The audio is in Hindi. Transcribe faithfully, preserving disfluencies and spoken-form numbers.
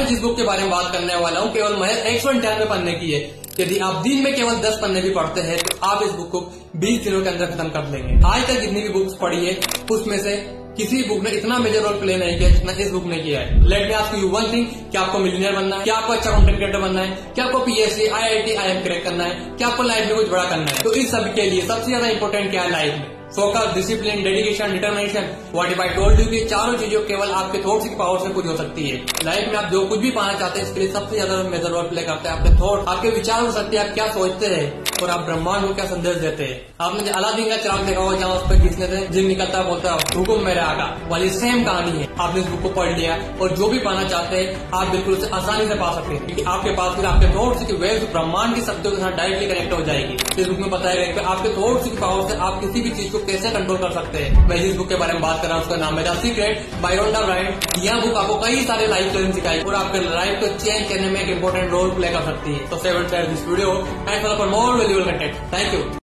मैं जिस बुक के बारे में बात करने वाला हूँ केवल महज एक सौ अंठानवे पन्ने की है। यदि आप दिन में केवल दस पन्ने भी पढ़ते हैं तो आप इस बुक को बीस दिनों के अंदर खत्म कर लेंगे। आज तक जितनी भी बुक्स पढ़ी है उसमें से किसी बुक ने इतना मेजर रोल प्ले नहीं किया जितना इस बुक ने किया है। Let me ask you one thing, क्या आपको मिलियनेयर बनना है, क्या आपको अच्छा कंटेंट क्रिएटर बनना है, क्या आपको पीएचडी, आईआईटी, आईएम क्रैक करना है, क्या आपको लाइफ में कुछ बड़ा करना है, तो इस सब के लिए सबसे ज्यादा इंपॉर्टेंट क्या है लाइफ में? Focus, discipline, dedication, determination. What if I told you कि चारों चीजों केवल आपके थॉट्स की पावर से कुछ हो सकती है। लाइफ में आप जो कुछ भी पाना चाहते हैं इसके लिए सबसे ज्यादा मेजर रोल प्ले करते हैं आपके थॉट, आपके विचार हो सकते हैं, आप क्या सोचते हैं और आप ब्रह्मांड को क्या संदेश देते हैं। आपने अलादीन का चिराग देखा होगा जहाँ उस पर खींचने से जिन निकलता है बोलता है हुकुम मेरे आका, वाली सेम कहानी है। आपने इस बुक को पढ़ लिया और जो भी पाना चाहते हैं आप बिल्कुल उसे आसानी से पा सकते हैं क्योंकि आपके पास फिर आपके थॉट्स की वेव ब्रह्मांड की शक्तियों के साथ डायरेक्टली कनेक्ट हो जाएगी। इस बुक में बताया गया कि आपके थॉट्स की पावर से आप किसी भी चीज को कैसे कंट्रोल कर सकते हैं। मैं जिस बुक के बारे में बात कर रहा हूँ उसका नाम है the secret by Rhonda Bryant. यह बुक आपको कई सारे लाइफ लेसन सिखाई और आपके लाइफ को चेंज करने में एक इंपॉर्टेंट रोल प्ले कर सकती है। तो favourite share this video and for more valuable content. Thank you.